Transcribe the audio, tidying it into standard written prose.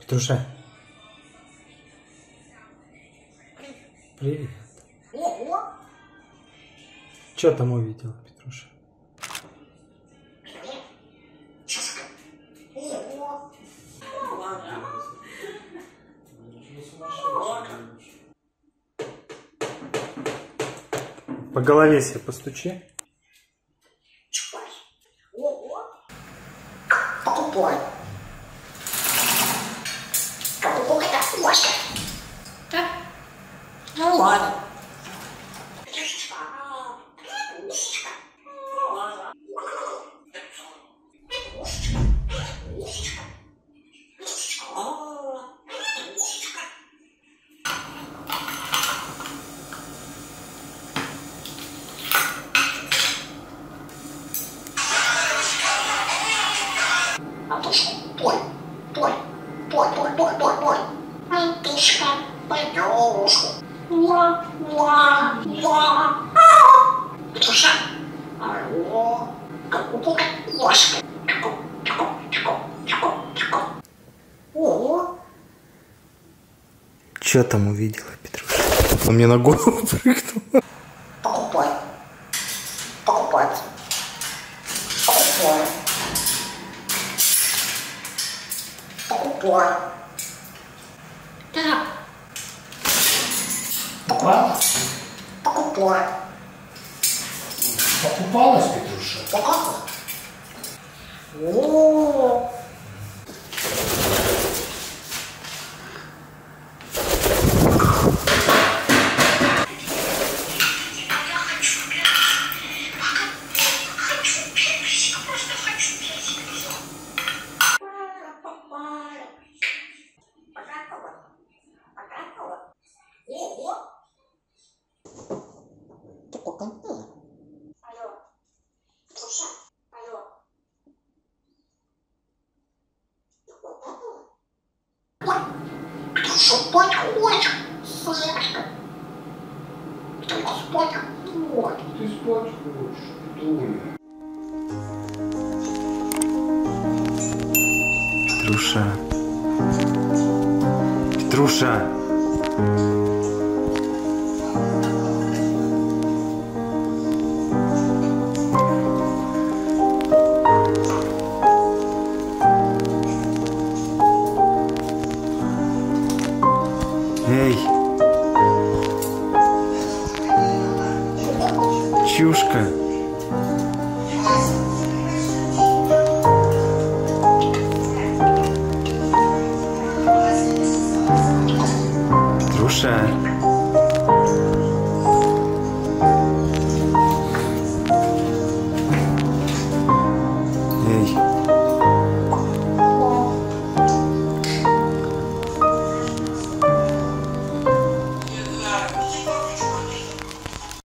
Петруша. Привет. Что там увидела, Петруша? По голове себе постучи. Покупай. Покупай это кошка. Да? Ну ладно. Антошка, пой. Антошка, пойдёшку. Петруша, алло, какая кошка. О. Что там увидела, Петруша? Он мне на голову прыгнул. Покупай. Покупать. Покупай. Да. Покупалась? Покупай. Покупалась, Петруша? Покупай. О. Спать хочешь, Сашка? Ты спать хочешь? Ты спать хочешь, Петруня? Петруша. Петруша. Эй. Чушка. Петруша.